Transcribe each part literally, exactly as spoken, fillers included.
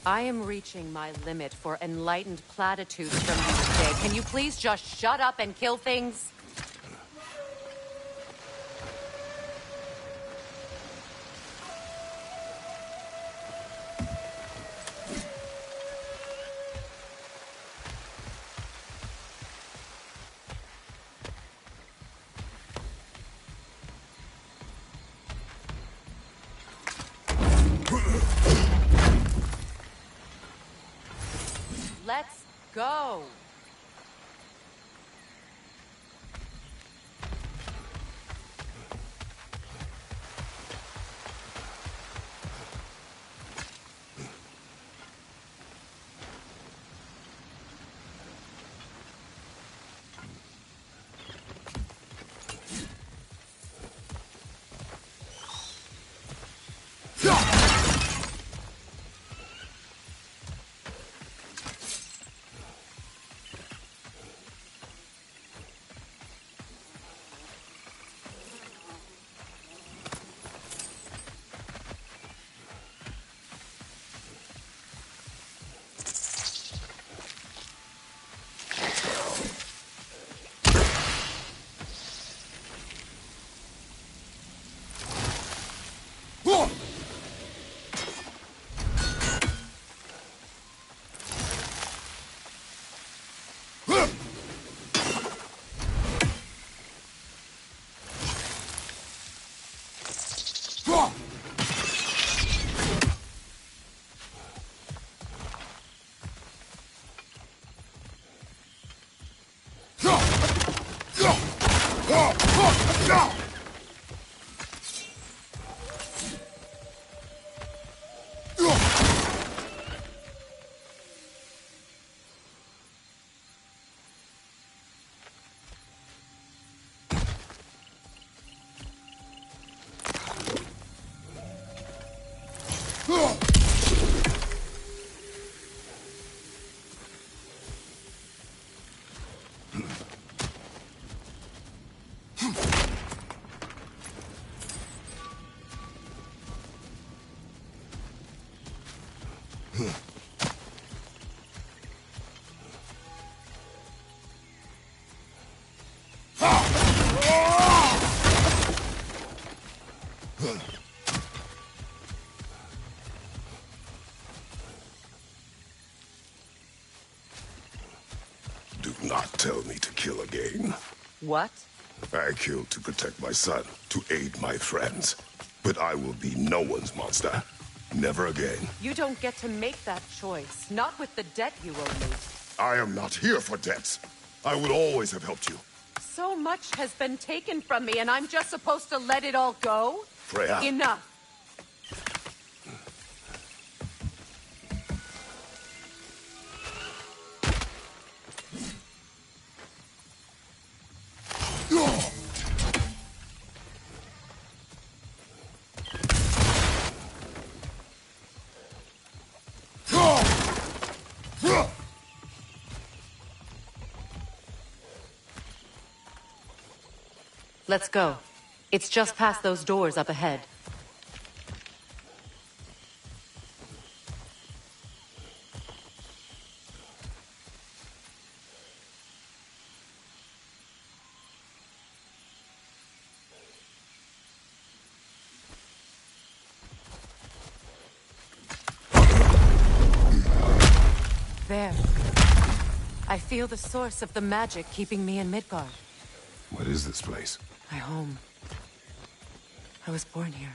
I am reaching my limit for enlightened platitudes from you today. Can you please just shut up and kill things? Let's go! Do not tell me to kill again. What? I killed to protect my son, to aid my friends. But I will be no one's monster. Never again. You don't get to make that choice. Not with the debt you owe me. I am not here for debts. I would always have helped you. So much has been taken from me, and I'm just supposed to let it all go? Freya. Enough. Let's go. It's just past those doors up ahead. There. I feel the source of the magic keeping me in Midgard. What is this place? My home. I was born here.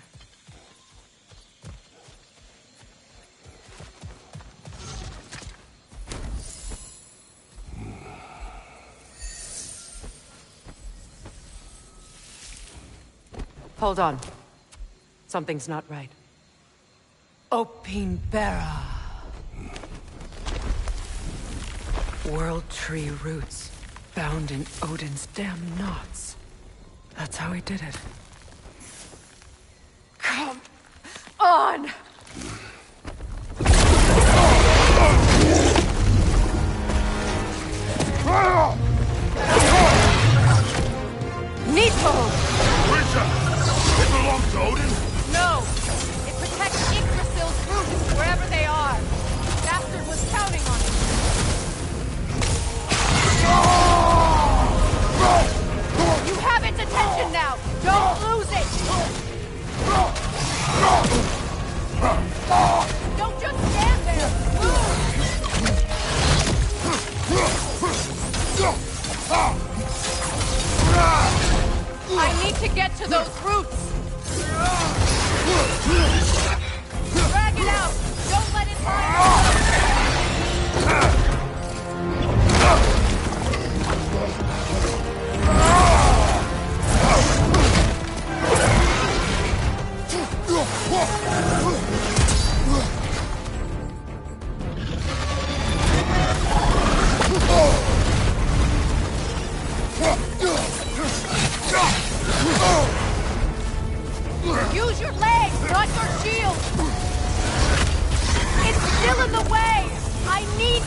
Hold on. Something's not right. Opinbera. World tree roots, bound in Odin's damn knots. That's how he did it. Come on! Nidhogg! Creature! It belongs to Odin? No! It protects Yggdrasil's roots, wherever they are.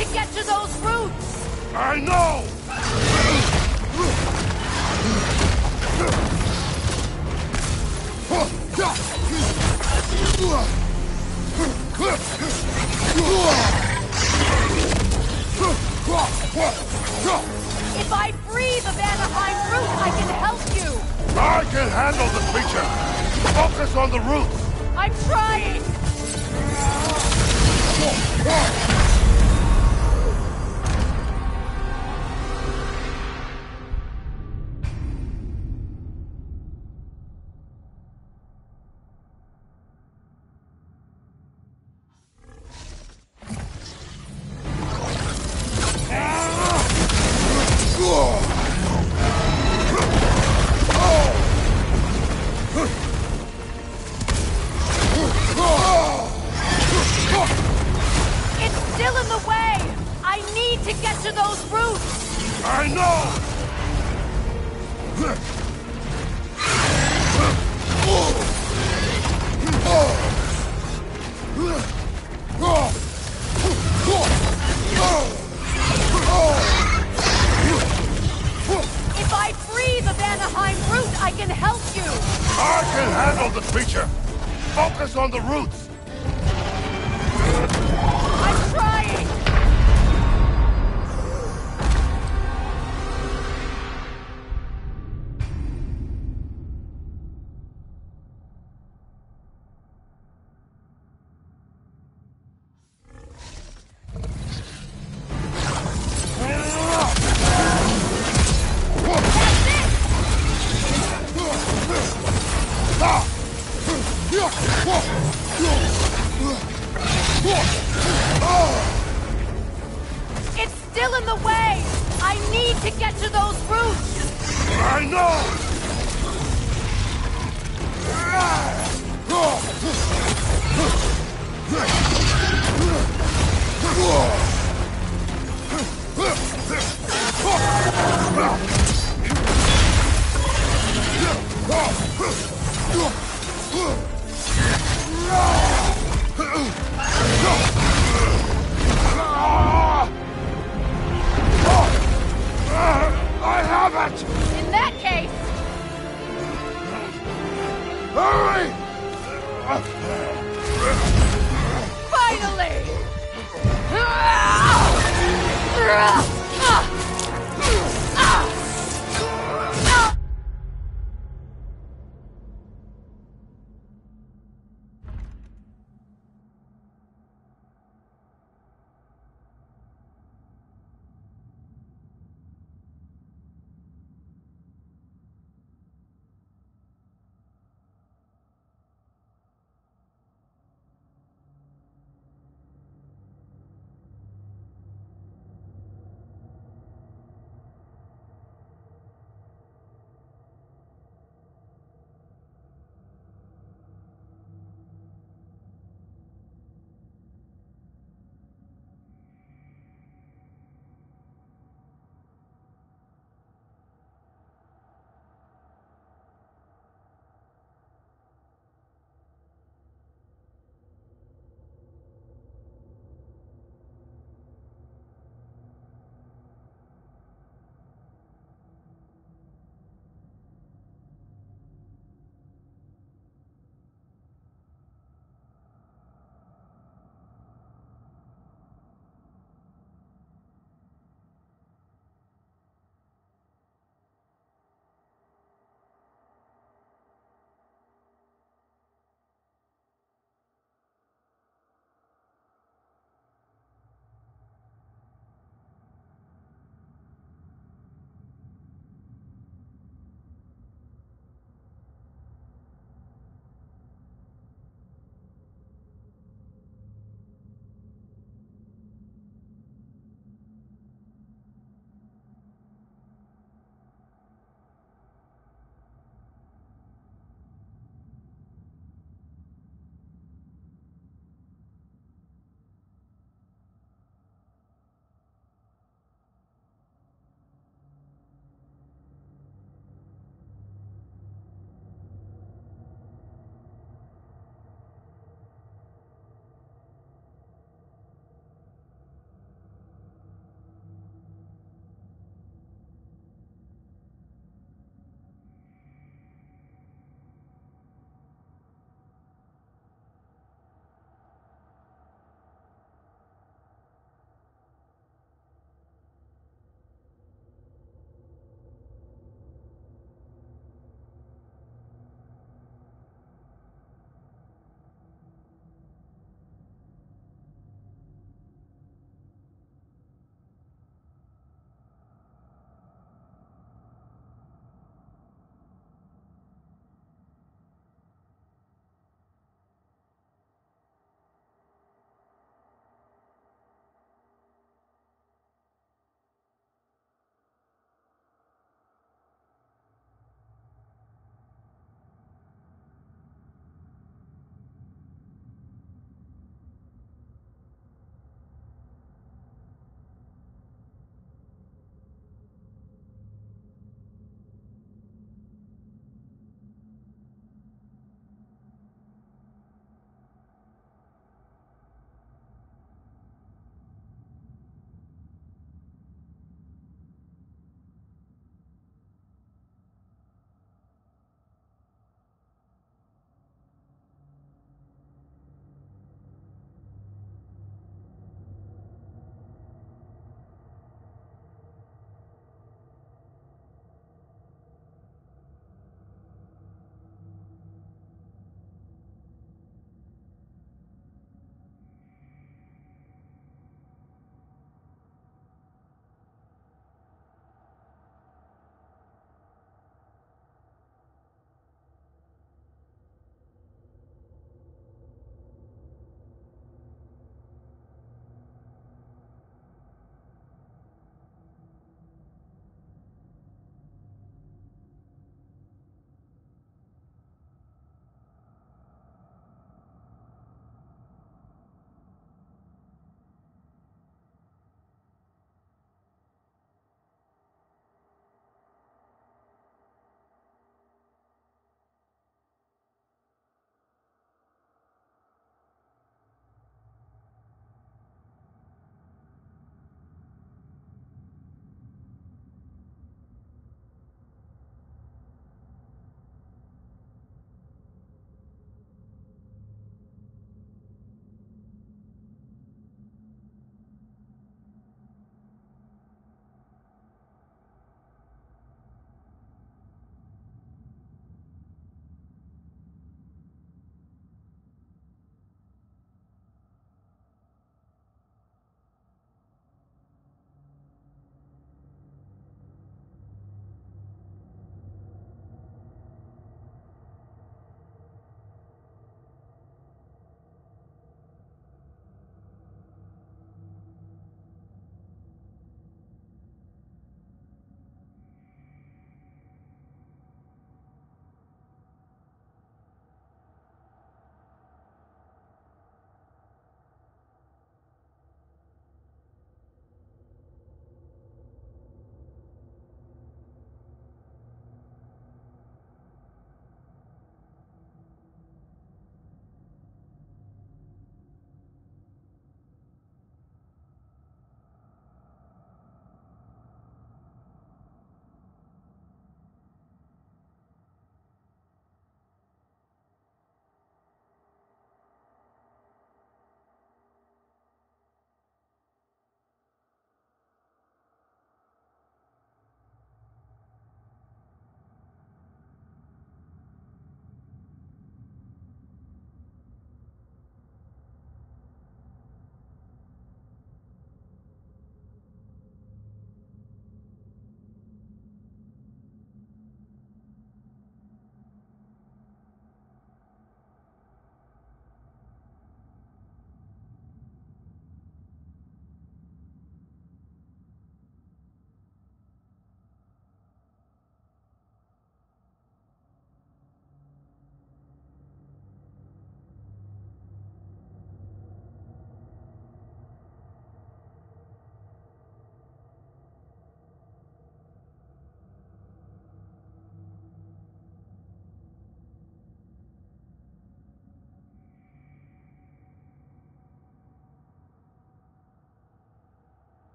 to get to those roots! I know! If I free the Vanaheim root, I can help you! I can handle the creature! Focus on the roots! I'm trying! To those roots! I know! If I free the Vanaheim root, I can help you! I can handle the creature! Focus on the roots! I'm trying! It's still in the way! I need to get to those roots! I know! I have it! In that case... Hurry! Finally!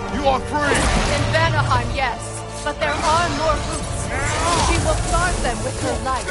You are free! In Vanaheim, yes. But there are more routes. She will guard them with her light.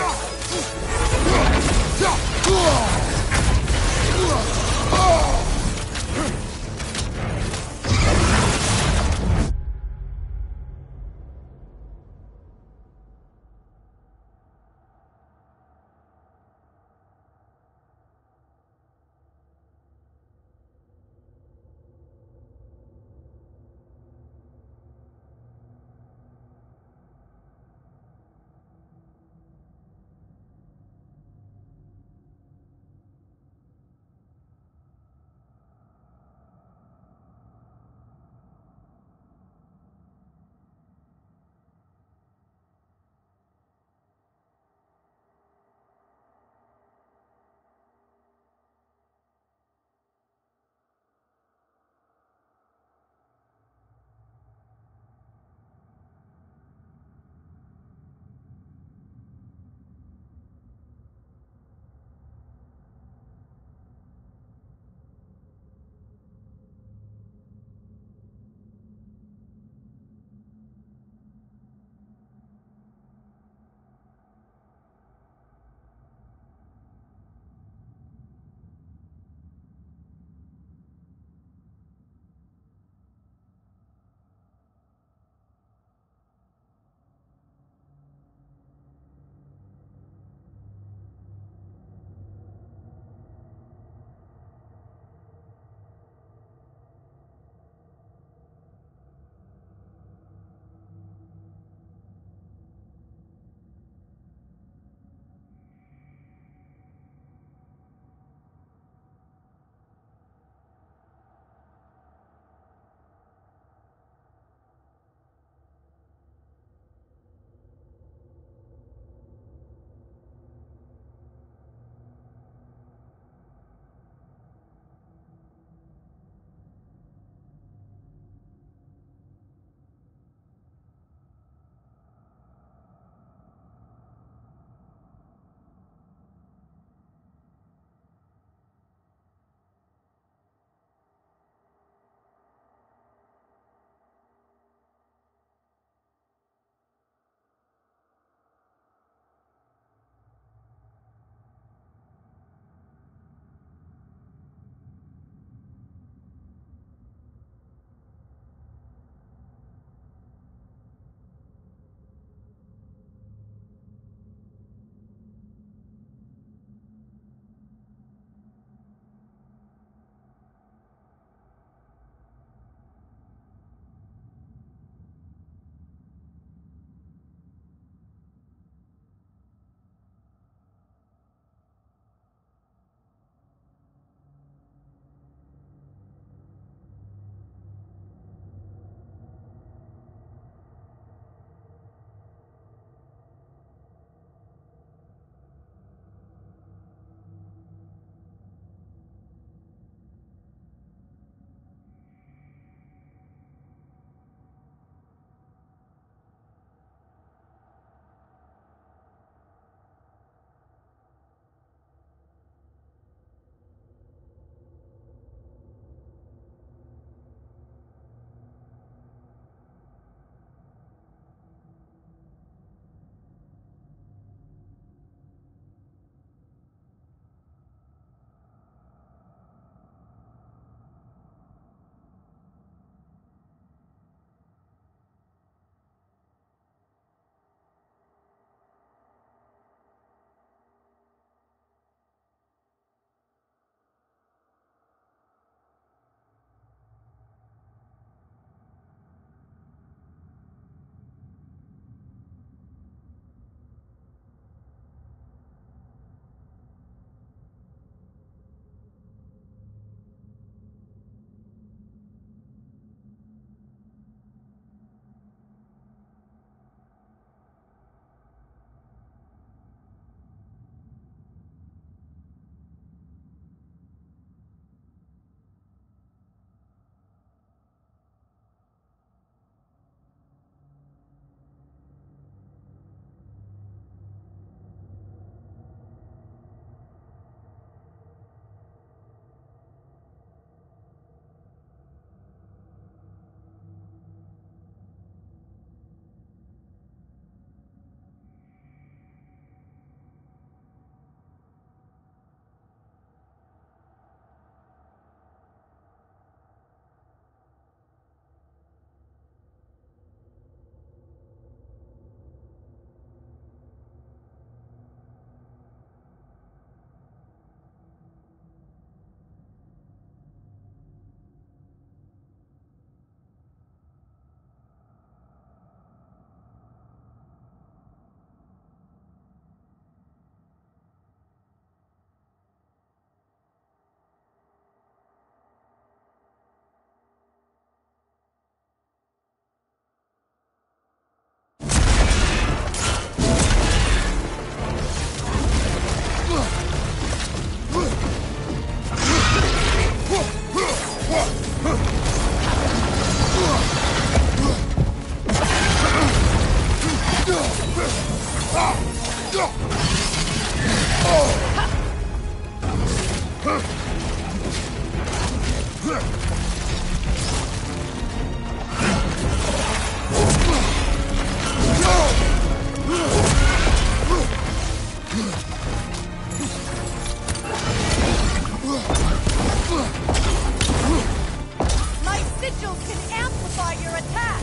My sigils can amplify your attack!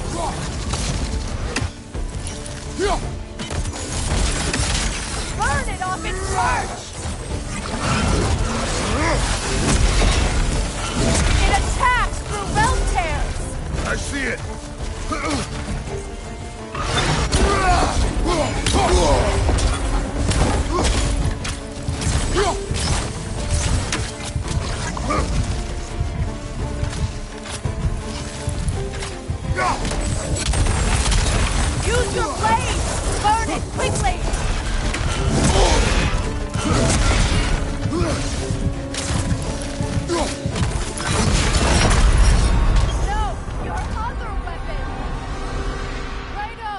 Burn it off its perch! It attacks through realm tears! I see it! Use your blade! Burn it quickly! No! Your other weapon! Kratos!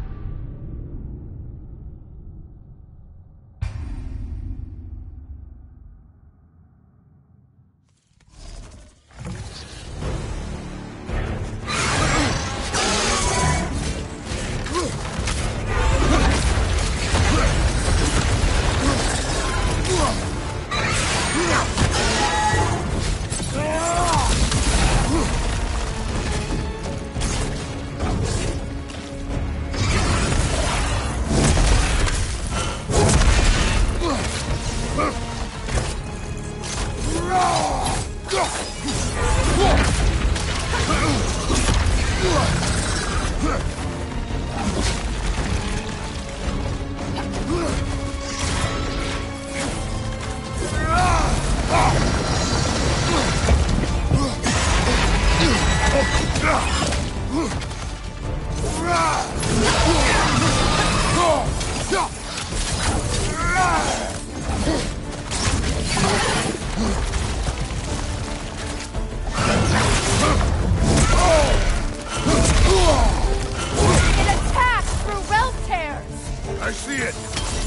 It attacks through realm tears! I see it!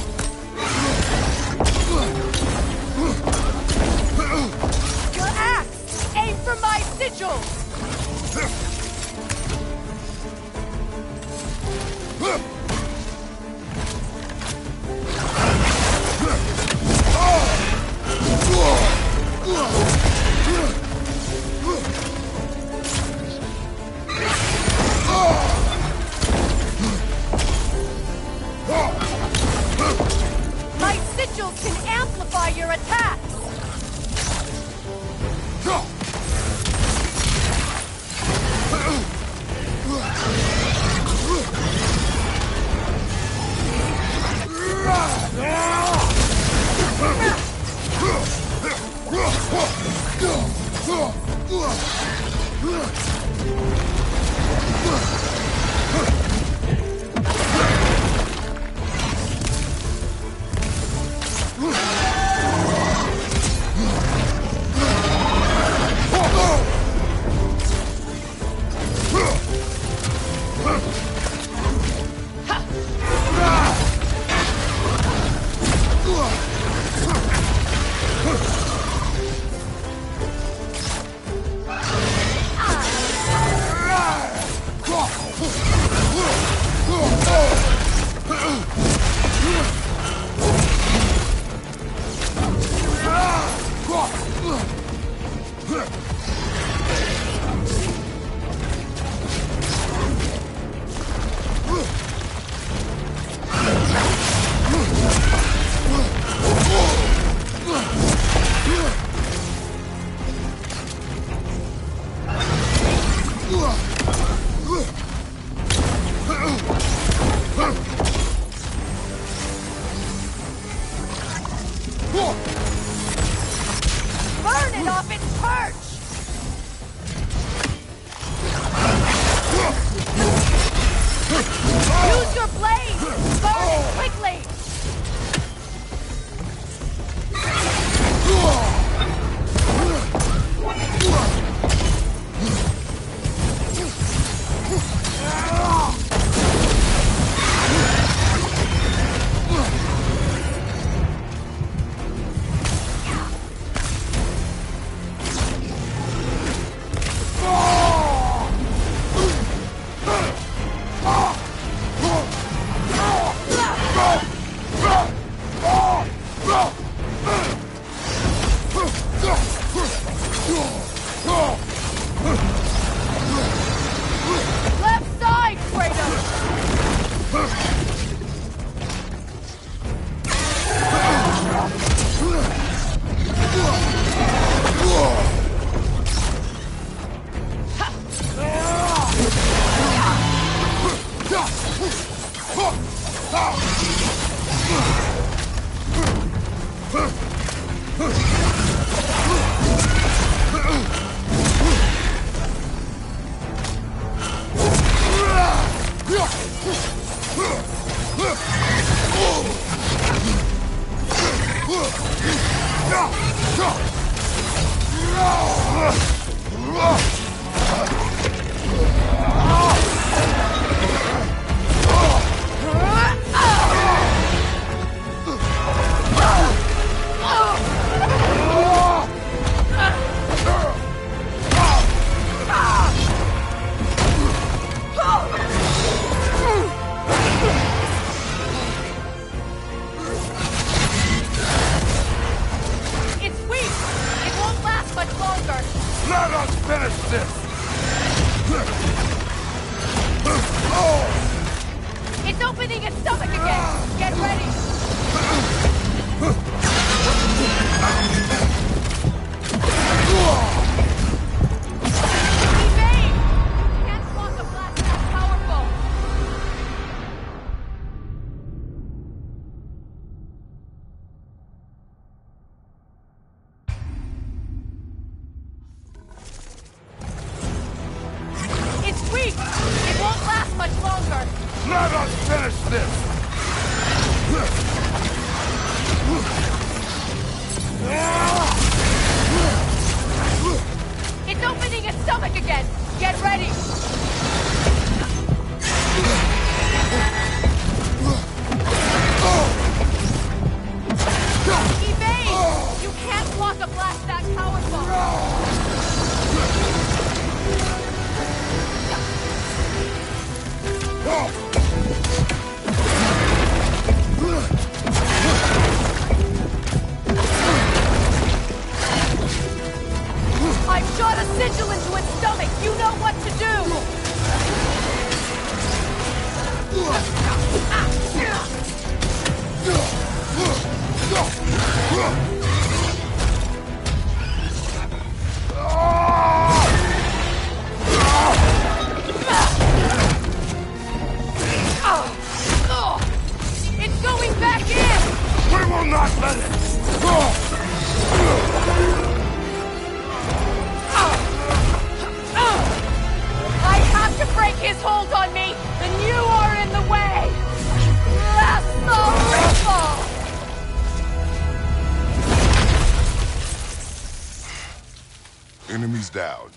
Your axe! Aim for my sigils! My sigils can amplify your attacks! Enemies down.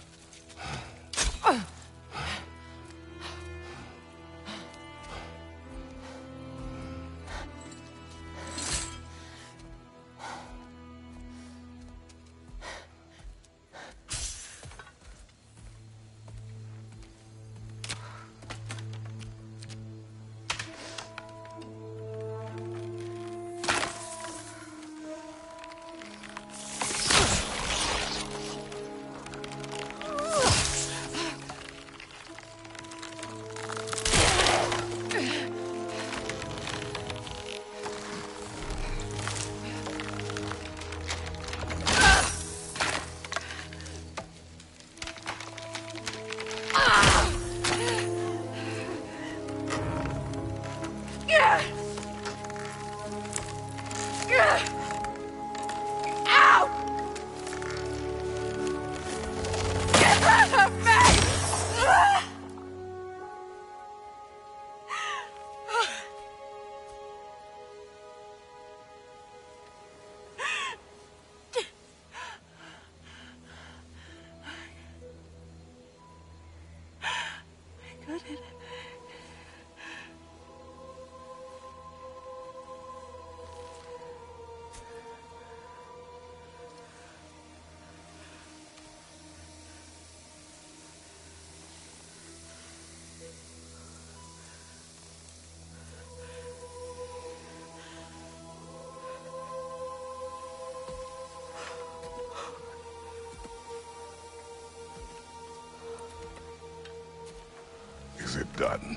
Is it done?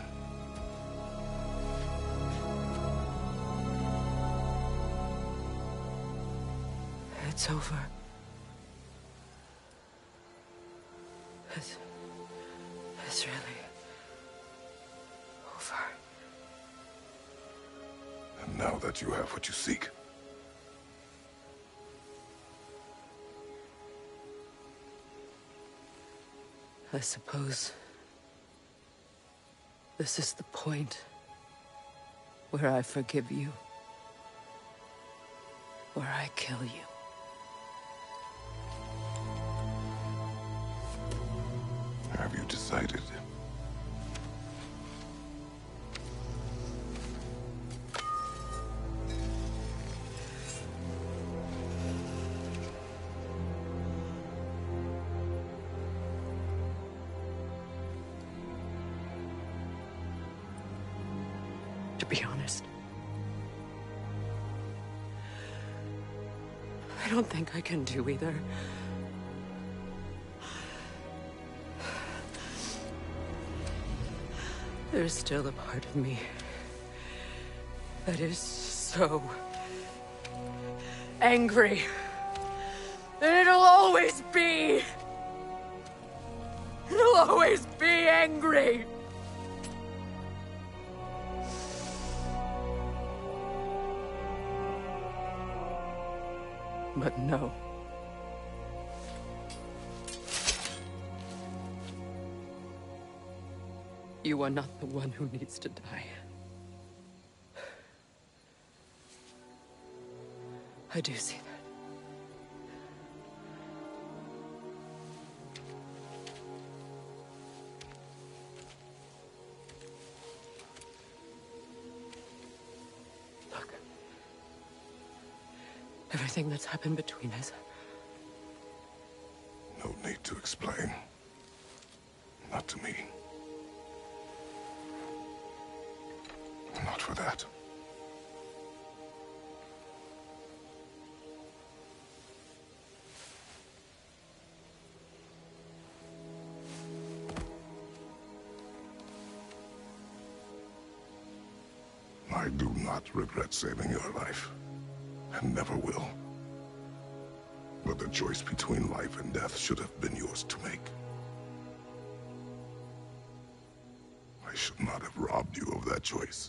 It's over. It's... It's really... over. And now that you have what you seek, I suppose this is the point where I forgive you, where I kill you. Have you decided? To be honest, I don't think I can do either. There's still a part of me that is so angry that it'll always be. It'll always be angry. But no. You are not the one who needs to die. I do see that. Look. Everything that's happened between us. No need to explain. Not to me. Not for that. I do not regret saving your life, and never will. But the choice between life and death should have been yours to make. I should not have robbed you of that choice.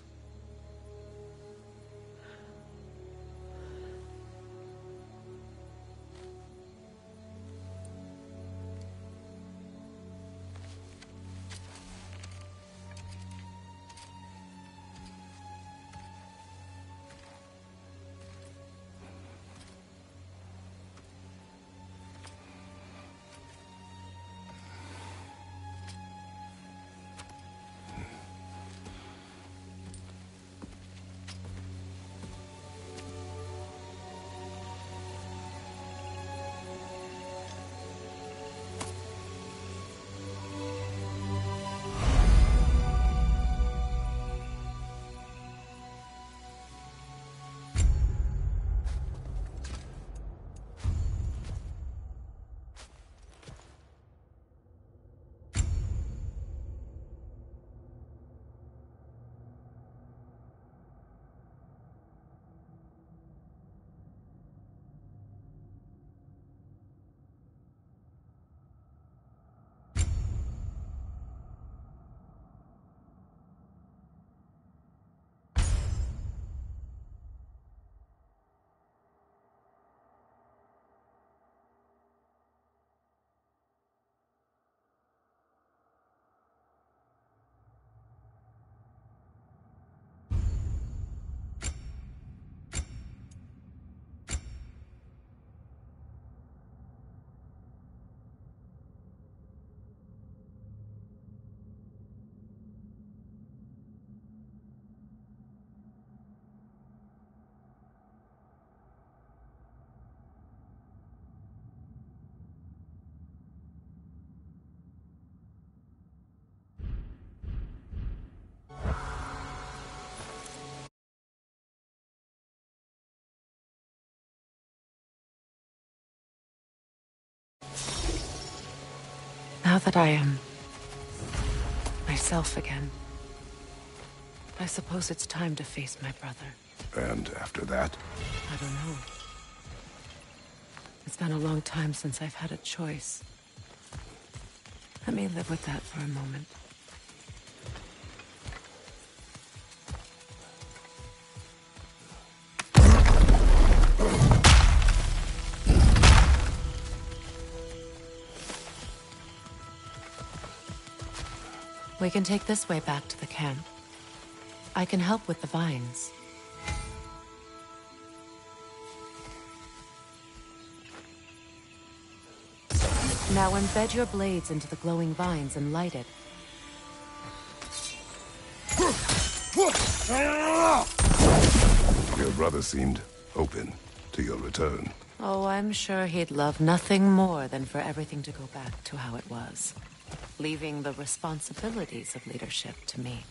Now that I am myself again, I suppose it's time to face my brother. And after that? I don't know. It's been a long time since I've had a choice. Let me live with that for a moment. We can take this way back to the camp. I can help with the vines. Now embed your blades into the glowing vines and light it. Your brother seemed open to your return. Oh, I'm sure he'd love nothing more than for everything to go back to how it was, leaving the responsibilities of leadership to me.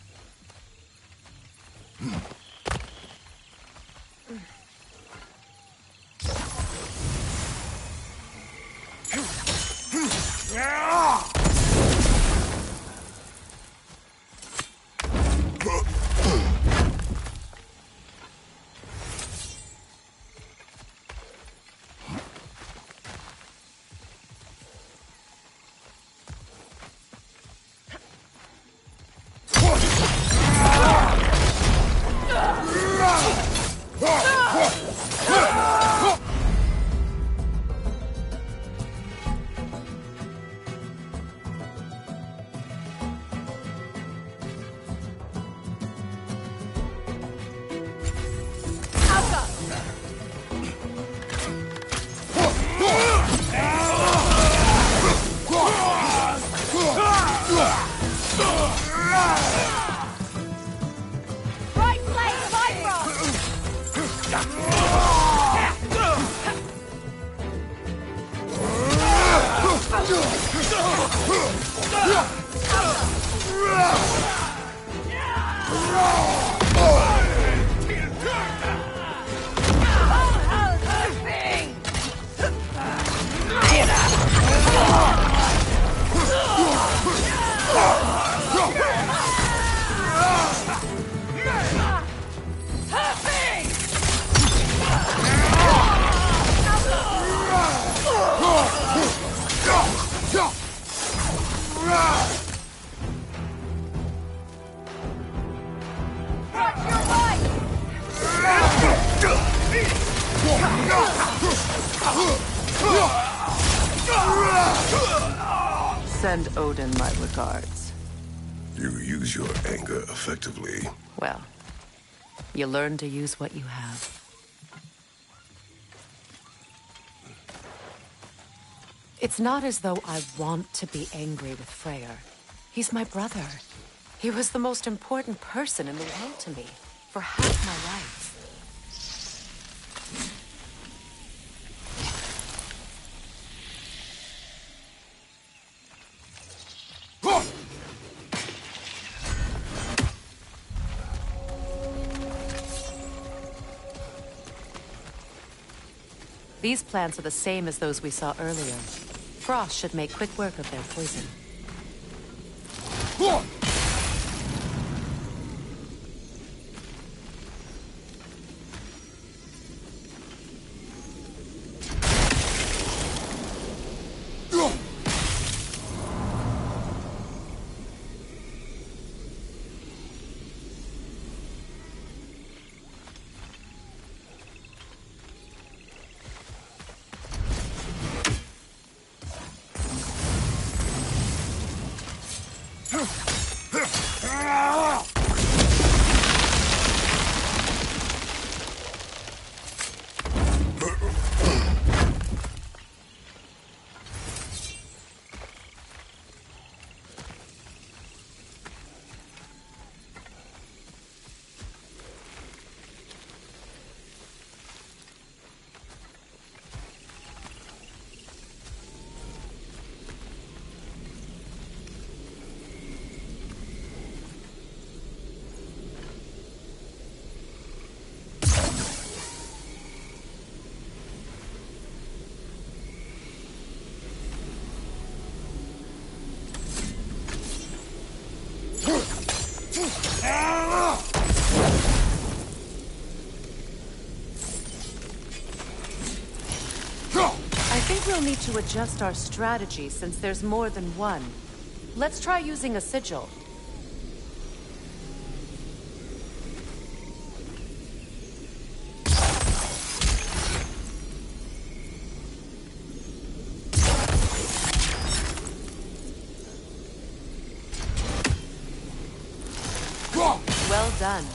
Send Odin my regards. You use your anger effectively. Well, you learn to use what you have. It's not as though I want to be angry with Freyr. He's my brother. He was the most important person in the world to me for half my life. These plants are the same as those we saw earlier. Frost should make quick work of their poison. I think we'll need to adjust our strategy since there's more than one. Let's try using a sigil. Well done.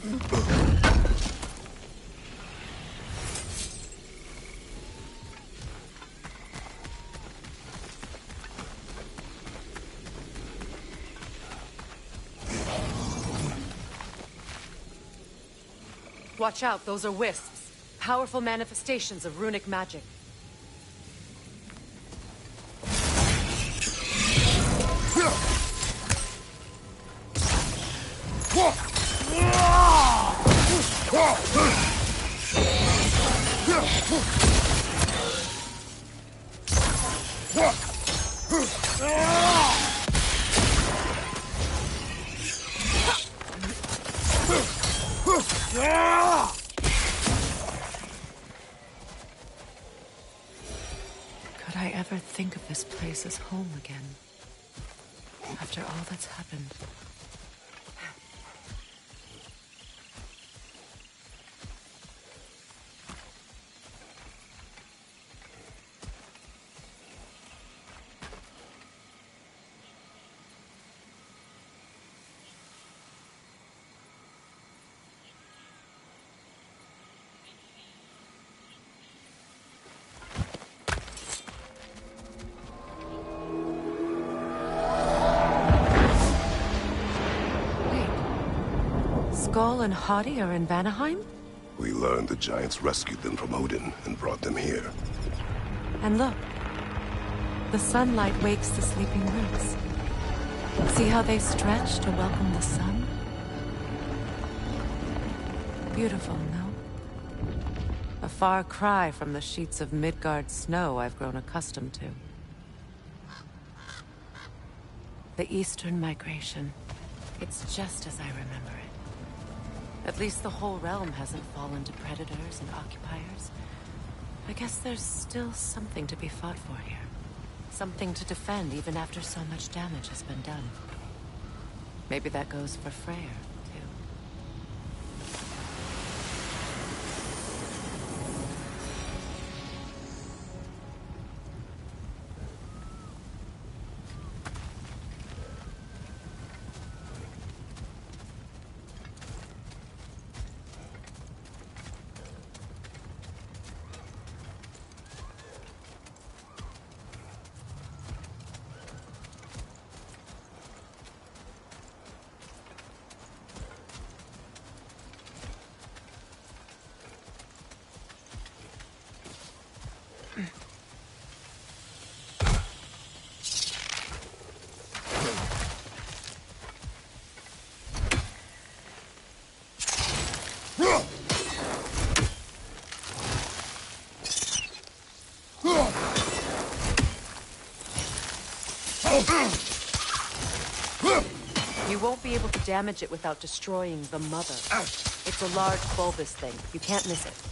Watch out, those are wisps. Powerful manifestations of runic magic. Could I ever think of this place as home again? After all that's happened. Skoll and Hati are in Vanaheim? We learned the Giants rescued them from Odin and brought them here. And look. The sunlight wakes the sleeping roots. See how they stretch to welcome the sun? Beautiful, no? A far cry from the sheets of Midgard snow I've grown accustomed to. The Eastern Migration. It's just as I remember it. At least the whole realm hasn't fallen to predators and occupiers. I guess there's still something to be fought for here. Something to defend even after so much damage has been done. Maybe that goes for Freyr, too. You won't be able to damage it without destroying the mother. It's a large bulbous thing. You can't miss it.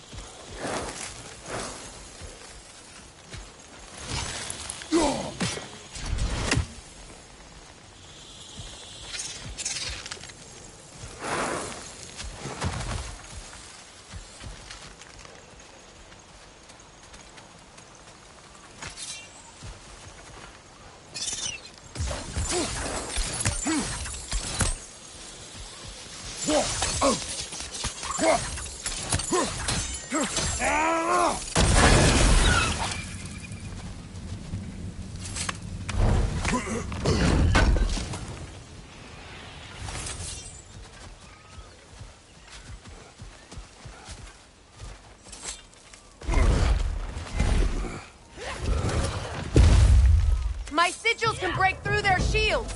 My sigils can break through their shields!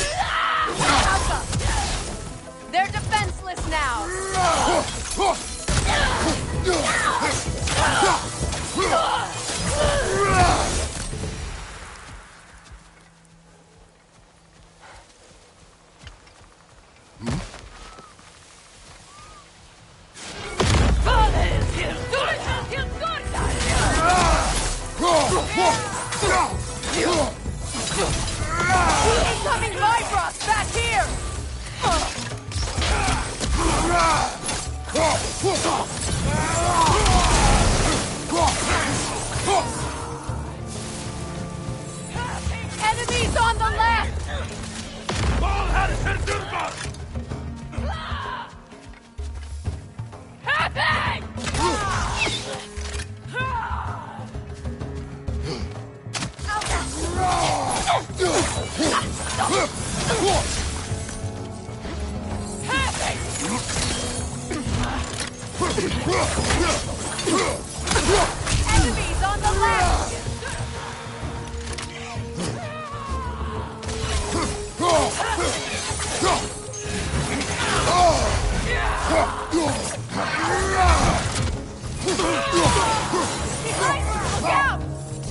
They're defenseless now! Incoming Vibros back here! Enemies on the left! Look out!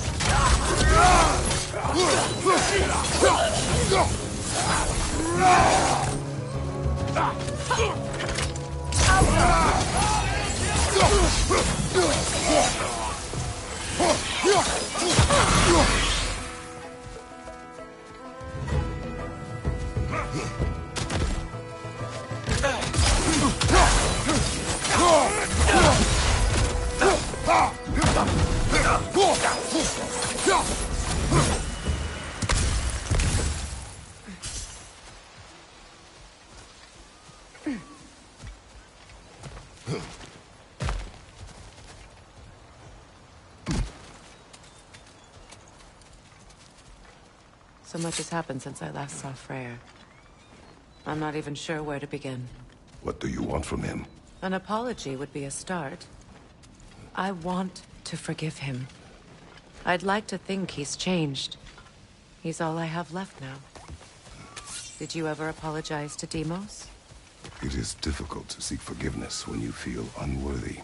So much has happened since I last saw Freyr. I'm not even sure where to begin. What do you want from him? An apology would be a start. I want to forgive him. I'd like to think he's changed. He's all I have left now. Did you ever apologize to Deimos? It is difficult to seek forgiveness when you feel unworthy.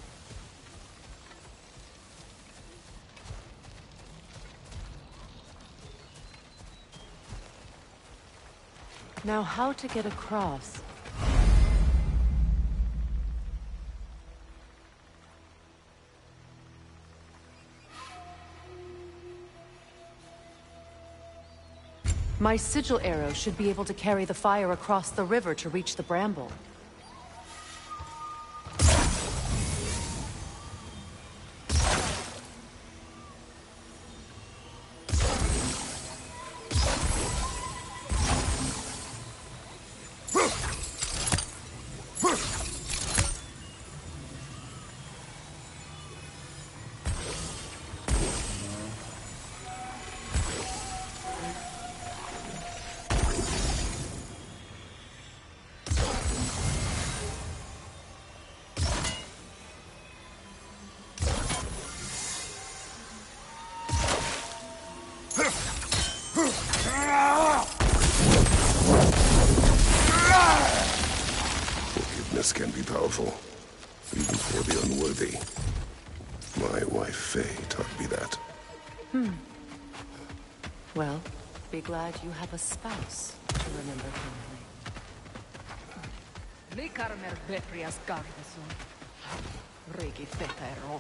Now, how to get across? My sigil arrow should be able to carry the fire across the river to reach the bramble. Forgiveness can be powerful, even for the unworthy. My wife, Faye, taught me that. Hmm. Well, be glad you have a spouse to remember fondly. Likarmer Beprias Gardason. Regi Feta Ero.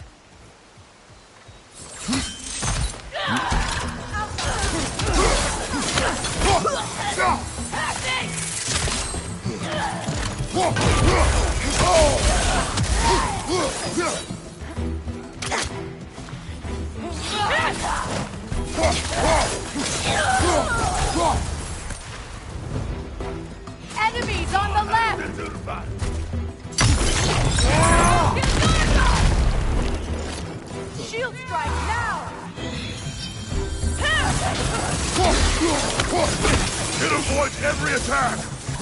Enemies on the left! Shield strike now! It avoids every attack!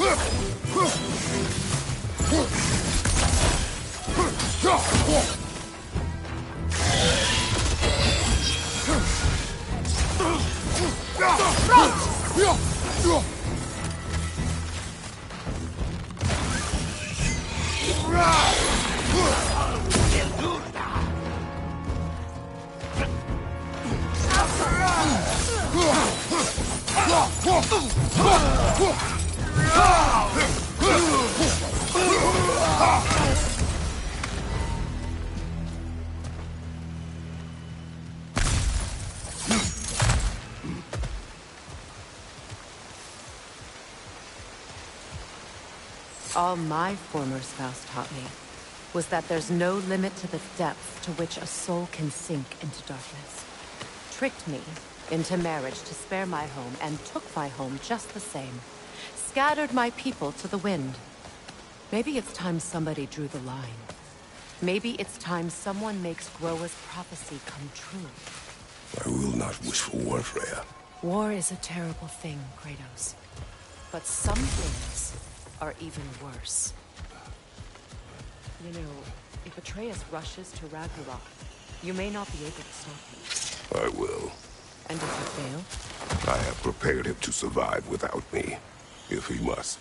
All my former spouse taught me was that there's no limit to the depth to which a soul can sink into darkness. Tricked me into marriage to spare my home, and took my home just the same. Scattered my people to the wind. Maybe it's time somebody drew the line. Maybe it's time someone makes Groa's prophecy come true. I will not wish for war, Freya. War is a terrible thing, Kratos. But some things are even worse. You know, if Atreus rushes to Ragnarok, you may not be able to stop him. I will. And if you fail? I have prepared him to survive without me, if he must.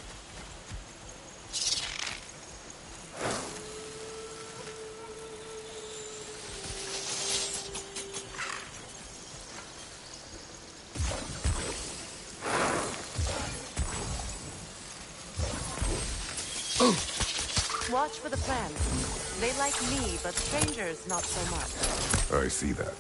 Watch for the plants. They like me, but strangers not so much. I see that.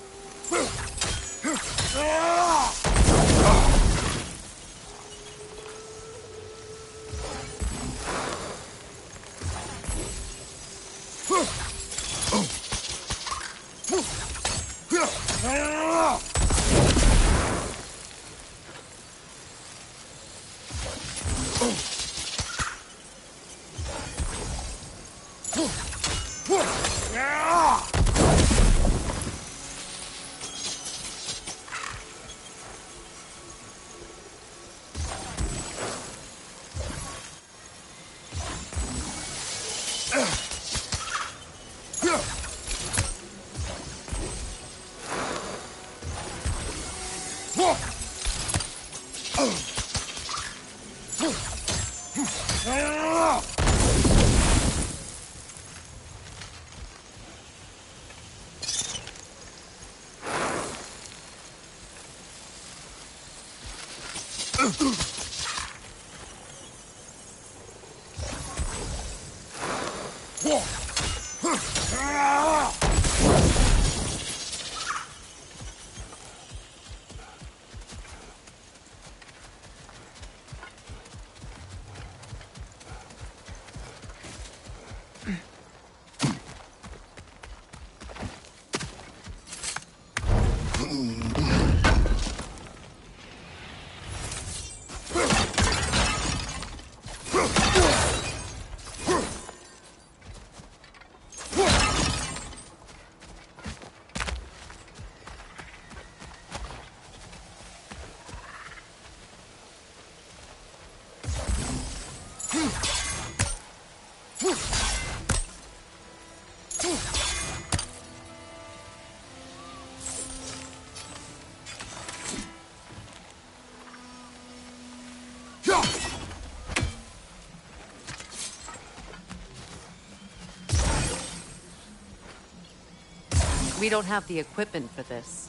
We don't have the equipment for this.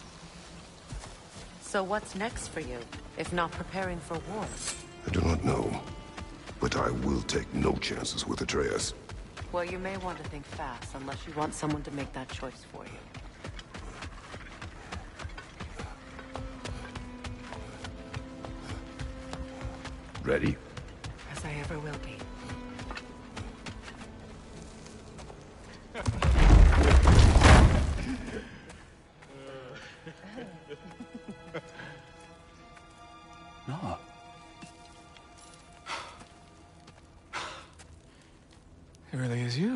So what's next for you, if not preparing for war? I do not know, but I will take no chances with Atreus. Well, you may want to think fast, unless you want someone to make that choice for you. Ready? As I ever will be. No. It really is you.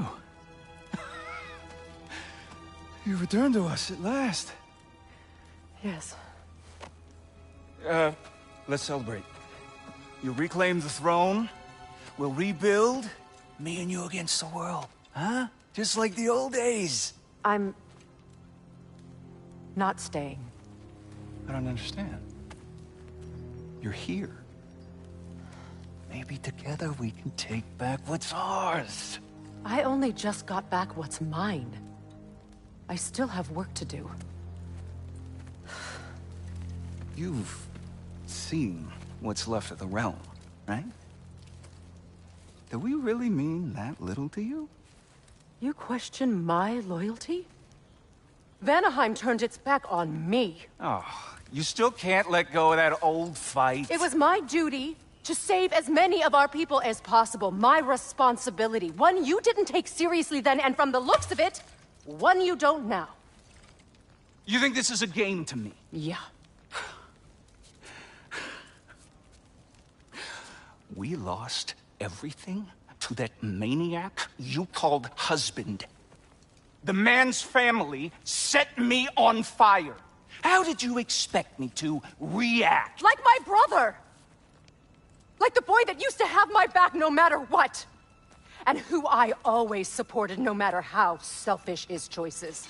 You returned to us at last. Yes. Uh, let's celebrate. You reclaim the throne. We'll rebuild. Me and you against the world. Huh? Just like the old days. I'm... not staying. I don't understand. You're here. Maybe together we can take back what's ours. I only just got back what's mine. I still have work to do. You've seen what's left of the realm, right? Do we really mean that little to you? You question my loyalty? Vanaheim turned its back on me. Oh, you still can't let go of that old fight? It was my duty to save as many of our people as possible. My responsibility. One you didn't take seriously then, and from the looks of it, one you don't now. You think this is a game to me? Yeah. We lost everything to that maniac you called husband. The man's family set me on fire. How did you expect me to react? Like my brother! boy that used to have my back no matter what. And who I always supported no matter how selfish his choices.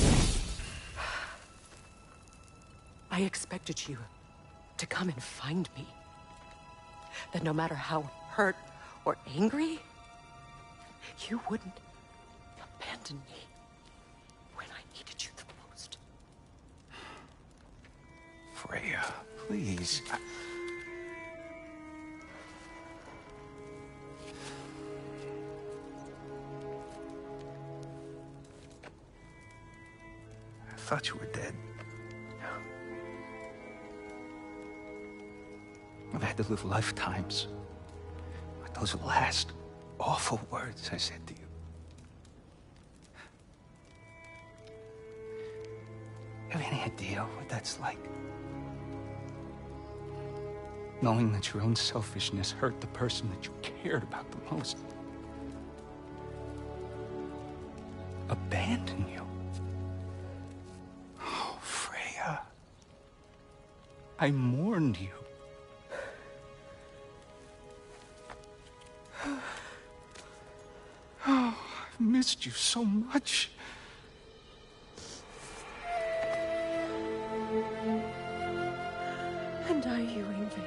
I expected you to come and find me. That no matter how hurt or angry, you wouldn't abandon me when I needed you the most. Freya, please. I... I thought you were dead. I've had to live lifetimes with those last awful words I said to you. Have any idea what that's like? Knowing that your own selfishness hurt the person that you cared about the most. Abandon you. Oh, Freya. I mourned you. Oh, I've missed you so much. And I you, Yngvi.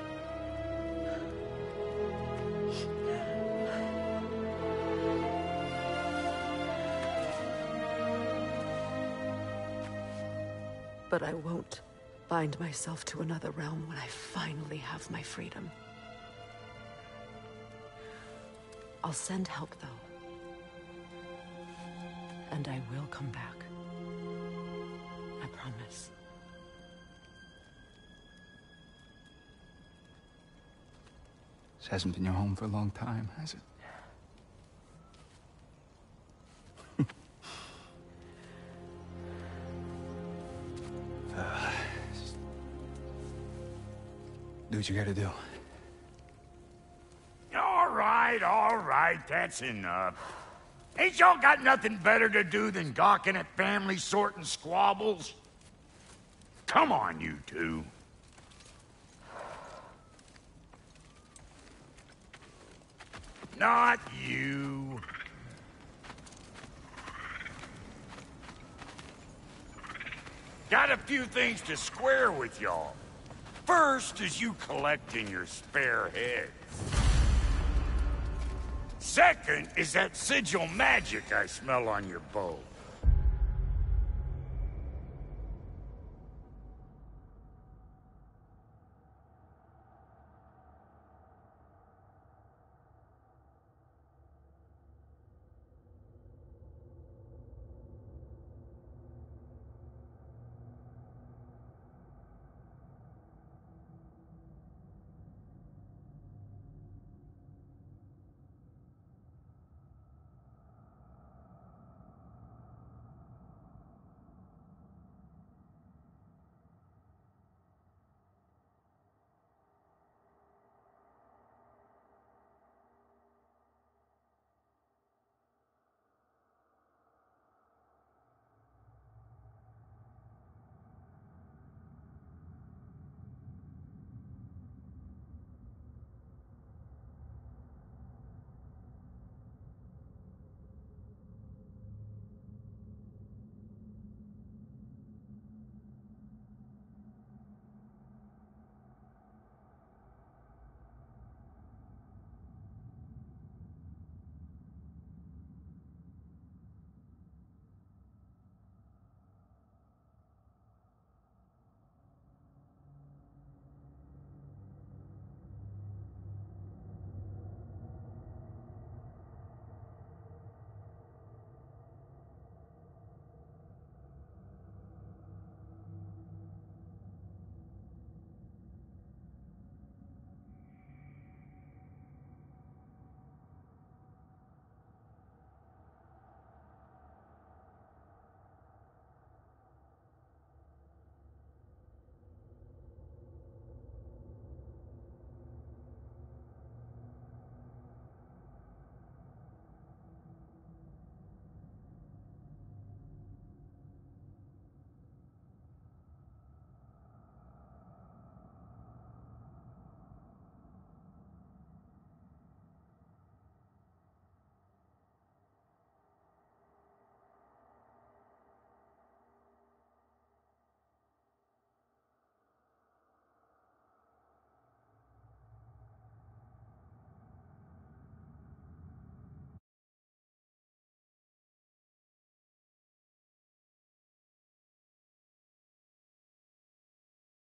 But I won't bind myself to another realm when I finally have my freedom. I'll send help, though. And I will come back. I promise. This hasn't been your home for a long time, has it? uh, do what you gotta do. All right, all right, that's enough. Ain't y'all got nothing better to do than gawking at family sorting squabbles? Come on, you two. Not you. Got a few things to square with y'all. First is you collecting your spare heads. Second is that sigil magic I smell on your bow.